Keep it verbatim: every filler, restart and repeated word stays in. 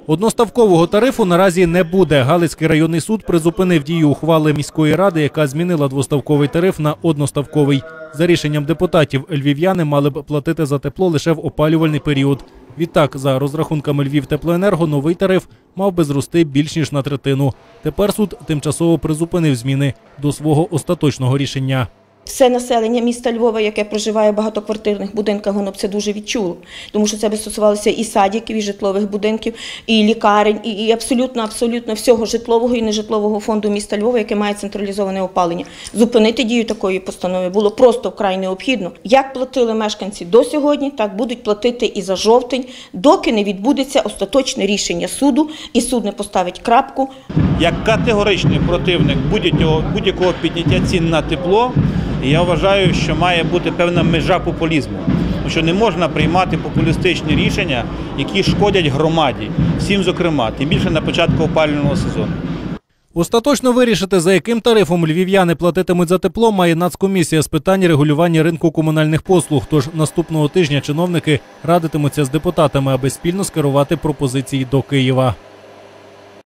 Одноставкового тарифу наразі не буде. Галицький районний суд призупинив дію ухвали міської ради, яка змінила двоставковий тариф на одноставковий. За рішенням депутатів, львів'яни мали б платити за тепло лише в опалювальний період. Відтак, за розрахунками Львівтеплоенерго, новий тариф мав би зрости більш ніж на третину. Тепер суд тимчасово призупинив зміни до свого остаточного рішення. Все населення міста Львова, яке проживає в багатоквартирних будинках, воно б це дуже відчуло. Тому що це би стосувалося і садиків, і житлових будинків, і лікарень, і, і абсолютно, абсолютно всього житлового і нежитлового фонду міста Львова, яке має централізоване опалення. Зупинити дію такої постанови було просто вкрай необхідно. Як платили мешканці до сьогодні, так будуть платити і за жовтень, доки не відбудеться остаточне рішення суду, і суд не поставить крапку. Як категоричний противник будь-якого, будь-якого підняття цін на тепло, я вважаю, що має бути певна межа популізму, тому що не можна приймати популістичні рішення, які шкодять громаді, всім зокрема, тим більше на початку опалювального сезону. Остаточно вирішити, за яким тарифом львів'яни платитимуть за тепло, має Нацкомісія з питань регулювання ринку комунальних послуг. Тож наступного тижня чиновники радитимуться з депутатами, аби спільно скерувати пропозиції до Києва.